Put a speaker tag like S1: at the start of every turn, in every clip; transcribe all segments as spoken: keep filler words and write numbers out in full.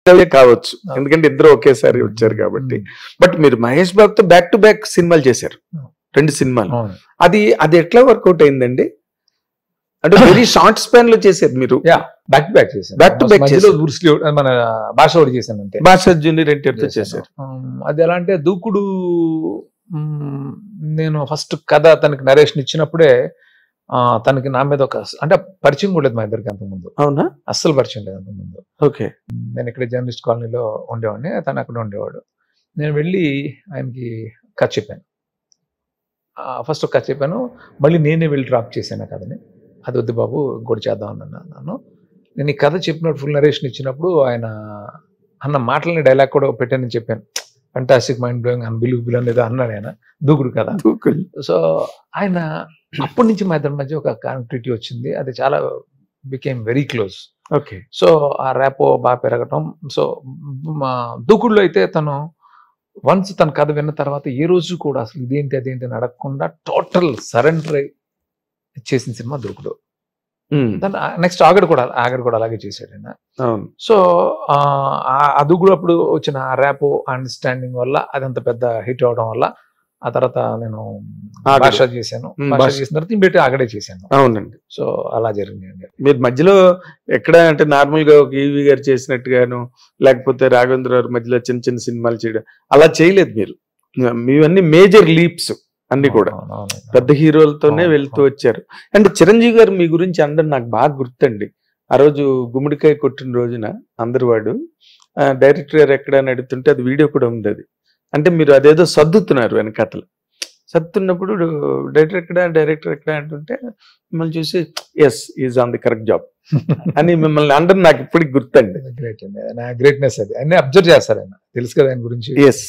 S1: కావచ్చు, ఎందుకంటే ఇద్దరు ఒకేసారి వచ్చారు కాబట్టి. బట్ మీరు మహేష్ బాబుతో బ్యాక్ టు బ్యాక్ సినిమాలు చేశారు, రెండు సినిమాలు. అది అది ఎట్లా వర్కౌట్ అయిందండి? అంటే వెరీ షార్ట్ స్పాన్ లో చేశారు మీరు.
S2: బ్యాక్ టు బ్యాక్ చేశారు,
S1: బ్యాక్ టు బ్యాక్ చేశారు.
S2: మన భాష ఒకటి చేశాను అంతే,
S1: భాష జూనియర్ ఎన్టీఆర్ తో చేశారు.
S2: అది ఎలా అంటే దూకుడు, నేను ఫస్ట్ కథ తనకి నరేషన్ ఇచ్చినప్పుడే తనకి నా మీద ఒక అంటే పరిచయం కూడా లేదు మా ఇద్దరికి అంతకుముందు.
S1: అవునా?
S2: అస్సలు పరిచయం లేదు అంతకుముందు.
S1: ఓకే.
S2: నేను ఇక్కడ జర్నలిస్ట్ కాలనీలో ఉండేవాడిని, తను అక్కడ ఉండేవాడు. నేను వెళ్ళి ఆయనకి కథ చెప్పాను, ఫస్ట్ ఒక కథ చెప్పాను, మళ్ళీ నేనే వెళ్ళి డ్రాప్ చేశాను కథని. అది వద్దు బాబు ఇంకోటి చేద్దాం అన్నా నన్ను. నేను ఈ కథ చెప్పినప్పుడు ఫుల్ నరేషన్ ఇచ్చినప్పుడు ఆయన అన్న మాటలని డైలాగ్ కూడా పెట్టానని చెప్పాను. ఫంటాస్టిక్, మైండ్ బ్లోయింగ్, అన్బిలీవబుల్ అనేది అన్నాడు ఆయన, దూకుడు కదా. సో ఆయన అప్పటి నుంచి మా ఇద్దరి మధ్య ఒక కనెక్టివిటీ వచ్చింది, అది చాలా became very close.
S1: Okay.
S2: So ఆ ర్యాపో బాగా పెరగటం. సో మా దూకుడులో అయితే తను వన్స్ తన కథ విన్న తర్వాత ఏ రోజు కూడా అసలు ఇదేంటి అదేంటి అని అడగకుండా టోటల్ సరెండర్ అయి చేసిన సినిమా దూకుడు. దాని నెక్స్ట్ ఆగడు కూడా ఆగడు కూడా అలాగే చేశాడు ఆయన. సో ఆ దూకుడు అప్పుడు వచ్చిన ఆ ర్యాపో అండర్స్టాండింగ్ వల్ల అదంత పెద్ద హిట్ అవడం వల్ల ఆ తర్వాత నేను భాష చేశాను. భాష చేసిన తర్వాత ఇంబేటి ఆగడే చేశాను.
S1: అవునండి.
S2: సో అలా జరిగింది.
S1: మీరు మధ్యలో ఎక్కడ అంటే నార్మల్ గా ఒక ఈవి గారు చేసినట్టుగాను లేకపోతే రాఘవేంద్ర గారి మధ్యలో చిన్న చిన్న సినిమాలు చేయడం అలా చేయలేదు మీరు. మీవన్నీ మేజర్ లీప్స్ అన్ని కూడా పెద్ద హీరోలతోనే వెళ్తూ వచ్చారు. అండ్ చిరంజీవి గారు మీ గురించి అందరు నాకు బాగా గుర్తండి. ఆ రోజు గుమ్మడికాయ కొట్టిన రోజున అందరు వాడు డైరెక్టర్ గారు ఎక్కడ అని అడుగుతుంటే అది వీడియో కూడా ఉంది. అది అంటే మీరు అదేదో సర్దుతున్నారు వెనకథలు, సర్దుతున్నప్పుడు డైరెక్టర్ ఎక్కడ డైరెక్టర్ ఎక్కడ అంటుంటే మిమ్మల్ని చూసి yes is on the correct job అని మిమ్మల్ని అందరు నాకు ఇప్పటికి గుర్తండి.
S2: గ్రేట్ అండి, నా గ్రేట్నెస్ అది అన్ని అబ్జర్వ్ చేస్తారు ఆయన, తెలుసు కదా ఆయన గురించి.
S1: Yes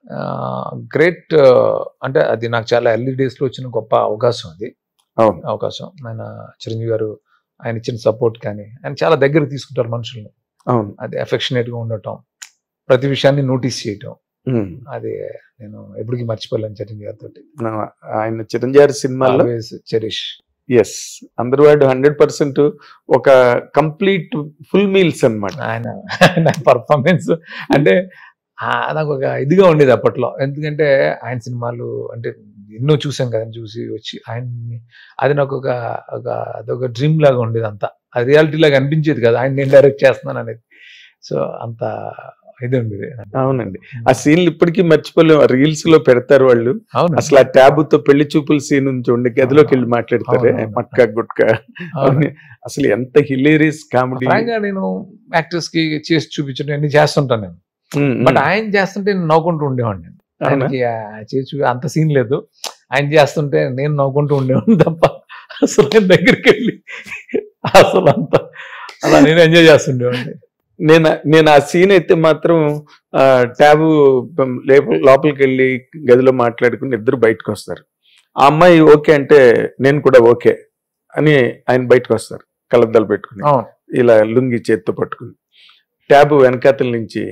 S2: great. అంటే అది నాకు చాలా ఎర్లీ డేస్ లో వచ్చిన గొప్ప అవకాశం అది.
S1: అవును,
S2: అవకాశం. ఆయన చిరంజీవి గారు ఆయన ఇచ్చిన సపోర్ట్ కానీ, ఆయన చాలా దగ్గర తీసుకుంటారు మనుషుల్ని.
S1: అవును,
S2: అది అఫెక్షనేట్ గా ఉండటం, ప్రతి విషయాన్ని నోటీస్ చేయటం, అది నేను ఎప్పటికీ మర్చిపోలేను చిరంజీవి గారితో.
S1: ఆయన చిరంజీవి గారి సినిమాలో
S2: చెరిష్.
S1: ఎస్, అందరు వాడు హండ్రెడ్ పర్సెంట్ ఒక కంప్లీట్ ఫుల్ మీల్స్ అన్నమాట.
S2: ఆయన పర్ఫార్మెన్స్ అంటే నాకు ఒక ఇదిగా ఉండేది అప్పట్లో, ఎందుకంటే ఆయన సినిమాలు అంటే ఎన్నో చూసాం కదా, చూసి వచ్చి ఆయన్ని అది నాకు ఒక ఒక అదొక డ్రీమ్ లాగా ఉండేది. అంతా అది రియాలిటీ లాగా అనిపించేది కదా, ఆయన నేను డైరెక్ట్ చేస్తున్నాను అనేది. సో అంత ఇది ఉండేది.
S1: అవునండి, ఆ సీన్లు ఇప్పటికీ మర్చిపోలేము. రీల్స్ లో పెడతారు వాళ్ళు. అసలు ఆ ట్యాబుతో పెళ్లి చూపుల సీన్ నుంచి ఉండే గదిలోకి వెళ్ళి మాట్లాడతారు మక్క గుట్క. అసలు ఎంత హిలేరియస్ కామెడీ.
S2: నేను యాక్టర్స్ కి చేసి చూపించడం అన్ని చేస్తుంటాను నేను, బట్ ఆయన చేస్తుంటే నేను నవ్వుకుంటూ ఉండేవాడిని. ఆయనకి చేసి అంత సీన్ లేదు, ఆయన చేస్తుంటే నేను నవ్వుకుంటూ ఉండేవాడిని తప్ప అసలు ఆయన దగ్గరికి వెళ్ళి అసలు అంత అలా నేను ఎంజాయ్ చేస్తుండేవాడిని.
S1: నేను నేను ఆ సీన్ అయితే మాత్రం ట్యాబు లోపలికి వెళ్ళి గదిలో మాట్లాడుకుని ఇద్దరు బయటకు వస్తారు. ఆ అమ్మాయి ఓకే అంటే నేను కూడా ఓకే అని ఆయన బయటకు వస్తారు కలద్దాలు పెట్టుకుని, ఇలా లుంగి చేత్తో పట్టుకుని. ట్యాబు వెనకాతల నుంచి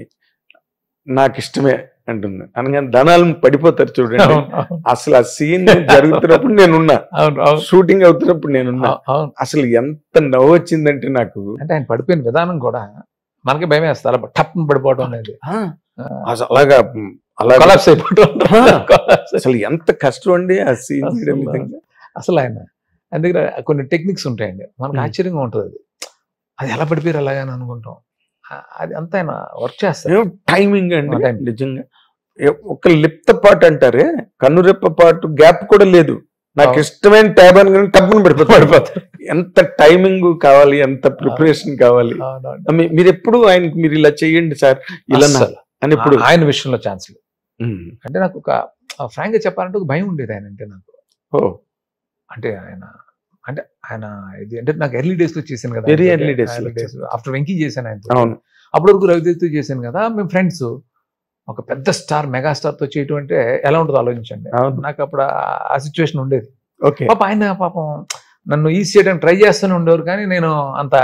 S1: నాకు ఇష్టమే అంటుంది అనగానే ధనాలు పడిపోతారు చూడండి. అసలు ఆ సీన్ జరుగుతున్నప్పుడు నేనున్నా, షూటింగ్ అవుతున్నప్పుడు నేనున్నా. అసలు ఎంత నవ్వు వచ్చిందంటే నాకు.
S2: అంటే ఆయన పడిపోయిన విధానం కూడా మనకి భయం వేస్తారు, టప్ పడిపోవడం అనేది.
S1: అలాగా అలా
S2: కొలాప్స్ అయిపోవడం
S1: అసలు ఎంత కష్టం అండి ఆ సీన్ చేయడం విధంగా.
S2: అసలు ఆయన ఆయన దగ్గర కొన్ని టెక్నిక్స్ ఉంటాయండి, మనకు ఆశ్చర్యంగా ఉంటుంది. అది అది ఎలా పడిపోయారు అలాగని అనుకుంటాం. అది అంతా ఆయన వర్క్ చేస్తారు.
S1: టైమింగ్ అండి నిజంగా. ఒక లిప్త పాటు అంటారే, కన్నురెప్ప పాటు గ్యాప్ కూడా లేదు. నాకు ఇష్టమైన ట్యాబ్ అని టప్పును పడిపోతారు. ఎంత టైమింగ్ కావాలి, ఎంత ప్రిపరేషన్ కావాలి. మీరు ఎప్పుడు ఆయనకి మీరు ఇలా చెయ్యండి సార్ ఇలా అని ఎప్పుడు
S2: ఆయన విషయంలో ఛాన్స్ లేదు. అంటే నాకు ఒక ఫ్రాంక్ గా చెప్పాలంటే ఒక భయం ఉండేది ఆయన అంటే నాకు.
S1: ఓ
S2: అంటే ఆయన అంటే ఆయన ఇది అంటే నాకు ఎర్లీ డేస్ లో చేశాను కదా,
S1: very early days
S2: after Venky చేశాను ఆయన.
S1: అవును,
S2: అప్పటి వరకు రవితేజతో చేశాను కదా. మేము ఫ్రెండ్స్, ఒక పెద్ద స్టార్ మెగా స్టార్ తో చేయటం అంటే ఎలా ఉంటుందో ఆలోచించండి. నాకు అప్పుడు ఆ సిచ్యువేషన్ ఉండేది. పాప ఆయన పాపం నన్ను ఈజీ చేయడానికి ట్రై చేస్తూనే ఉండేవారు, కానీ నేను అంత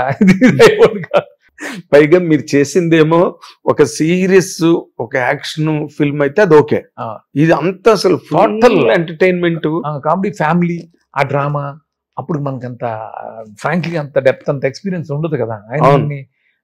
S1: పైగా మీరు చేసిందేమో ఒక సీరియస్ ఒక యాక్షన్ ఫిల్మ్ అయితే అది ఓకే. ఇది అంతా అసలు టోటల్ ఎంటర్టైన్మెంట్,
S2: కామెడీ, ఫ్యామిలీ, ఆ డ్రామా. అప్పుడు మనకి అంత ఫ్రాంక్లీ అంత డెప్త్ అంత ఎక్స్పీరియన్స్ ఉండదు కదా. ఆయన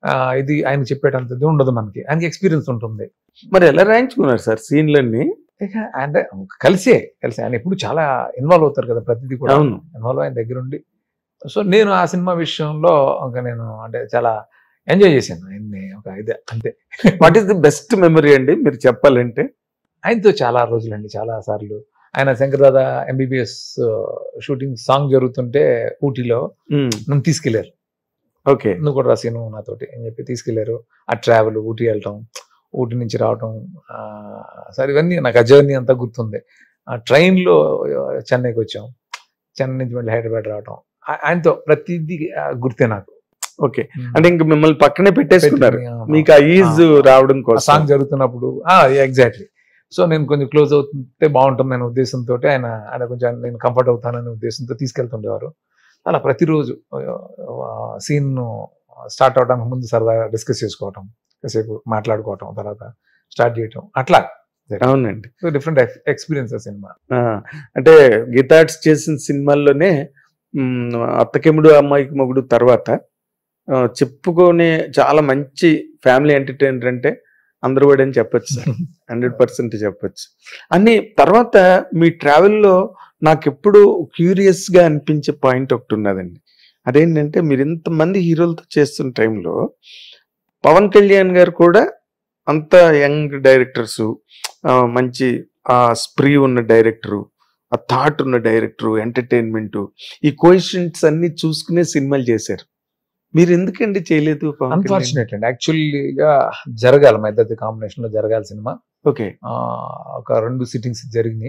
S2: ఇది ఆయన చెప్పేటంతది ఉండదు మనకి, ఆయనకి ఎక్స్పీరియన్స్ ఉంటుంది.
S1: మరి ఎలా రాయించుకున్నారు సార్ సీన్లన్నీ?
S2: ఇక అంటే కలిసే కలిసి ఆయన ఎప్పుడు చాలా ఇన్వాల్వ్ అవుతారు కదా ప్రతిదీ కూడా,
S1: అవును.
S2: ఇన్వాల్వ్ ఆయన దగ్గర ఉండి. సో నేను ఆ సినిమా విషయంలో ఇంకా నేను అంటే చాలా ఎంజాయ్ చేశాను ఆయన్ని, ఒక ఇదే అంతే.
S1: What is the best memory అండి మీరు చెప్పాలంటే?
S2: ఆయనతో చాలా రోజులండి, చాలా సార్లు. ఆయన శంకర్దాదా ఎంబీబీఎస్ షూటింగ్ సాంగ్ జరుగుతుంటే ఊటీలో నన్ను తీసుకెళ్లారు.
S1: ఓకే,
S2: నువ్వు కూడా రాసి నువ్వు నాతోటి అని చెప్పి తీసుకెళ్లారు. ఆ ట్రావెల్, ఊటీ వెళ్ళటం, ఊటీ నుంచి రావటం, సరే ఇవన్నీ నాకు ఆ జర్నీ అంతా గుర్తుంది. ఆ ట్రైన్లో చెన్నైకి వచ్చాం, చెన్నై నుంచి మళ్ళీ హైదరాబాద్ రావటం, ఆయనతో ప్రతిదీ గుర్తే నాకు.
S1: ఓకే, అంటే ఇంక మిమ్మల్ని పక్కనే పెట్టేసుకున్నారు మీకు ఆ ఈజ్ రావడం కోసం.
S2: సాంగ్ జరుగుతున్నప్పుడు ఎగ్జాక్ట్లీ. సో నేను కొంచెం క్లోజ్ అవుతుంటే బాగుంటుంది అనే ఉద్దేశంతో ఆయన ఆయన కొంచెం నేను కంఫర్ట్ అవుతాననే ఉద్దేశంతో తీసుకెళ్తుండేవారు. అలా ప్రతిరోజు సీన్ స్టార్ట్ అవడానికి ముందు సరదాగా డిస్కస్ చేసుకోవటం, కాసేపు మాట్లాడుకోవటం, తర్వాత స్టార్ట్ చేయటం, అట్లా.
S1: అవునండి,
S2: డిఫరెంట్ ఎక్స్పీరియన్స్ సినిమా.
S1: అంటే గీతార్ట్స్ చేసిన సినిమాల్లోనే అత్తకెముడు అమ్మాయికి మొగుడు తర్వాత చెప్పుకొని చాలా మంచి ఫ్యామిలీ ఎంటర్టైనర్ అంటే అందరూ కూడా అని చెప్పొచ్చు సార్, హండ్రెడ్ పర్సెంట్ చెప్పొచ్చు. అని తర్వాత మీ ట్రావెల్లో నాకు ఎప్పుడు క్యూరియస్ గా అనిపించే పాయింట్ ఒకటి ఉన్నదండి. అదేంటంటే మీరు ఇంతమంది హీరోలతో చేస్తున్న టైంలో పవన్ కళ్యాణ్ గారు కూడా అంత యంగ్ డైరెక్టర్స్, మంచి ఆ స్ప్రీ ఉన్న డైరెక్టరు, ఆ థాట్ ఉన్న డైరెక్టరు, ఎంటర్టైన్మెంట్, ఈ కోయిషన్స్ అన్ని చూసుకునే సినిమాలు చేశారు. మీరు ఎందుకండి చేయలేదు?
S2: అన్ఫార్చునేట్ అండి, యాక్చువల్గా జరగాలి మా ఇద్దరి కాంబినేషన్ లో జరగాలి సినిమా.
S1: ఓకే,
S2: ఒక రెండు సిట్టింగ్స్ జరిగినాయి.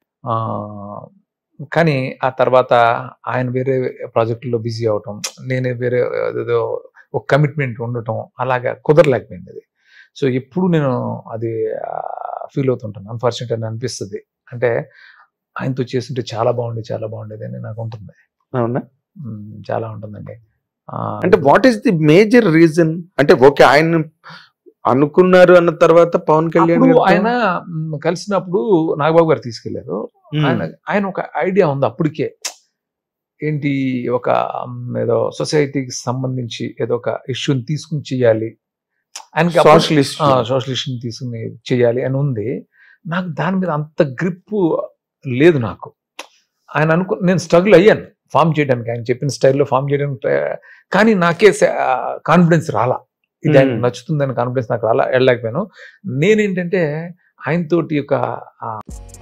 S2: కానీ ఆ తర్వాత ఆయన వేరే ప్రాజెక్టుల్లో బిజీ అవటం, నేనే వేరే ఏదో ఒక కమిట్మెంట్ ఉండటం, అలాగా కుదరలేకపోయింది అది. సో ఎప్పుడు నేను అది ఫీల్ అవుతుంటాను, అన్ఫార్చునేట్ అని అనిపిస్తుంది. అంటే ఆయనతో చేస్తుంటే చాలా బాగుండేది, చాలా బాగుండేది అని నాకు ఉంటుంది.
S1: అవునా?
S2: చాలా ఉంటుందండి.
S1: అంటే what is the major reason? అంటే ఓకే, ఆయన అనుకున్నారు అన్న తర్వాత పవన్ కళ్యాణ్
S2: ఆయన కలిసినప్పుడు నాగబాబు గారు తీసుకెళ్లారు. ఆయన ఆయన ఒక ఐడియా ఉంది అప్పటికే, ఏంటి ఒక ఏదో సొసైటీకి సంబంధించి ఏదో ఒక ఇష్యూని తీసుకుని చేయాలి, ఆయనకి
S1: సోషలిస్ట్
S2: సోషలిస్ట్ తీసుకుని చేయాలి అని ఉంది. నాకు దాని మీద అంత గ్రిప్ లేదు నాకు. ఆయన అనుకు నేను స్ట్రగుల్ అయ్యాను ఫామ్ చేయడానికి, ఆయన చెప్పిన స్టైల్లో ఫామ్ చేయడానికి, కానీ నాకే కాన్ఫిడెన్స్ రాలా, ఇది ఆయన నచ్చుతుందని కాన్ఫిడెన్స్ నాకు రాలా, వెళ్ళలేకపోయాను. నేనేంటంటే ఆయనతోటి ఒక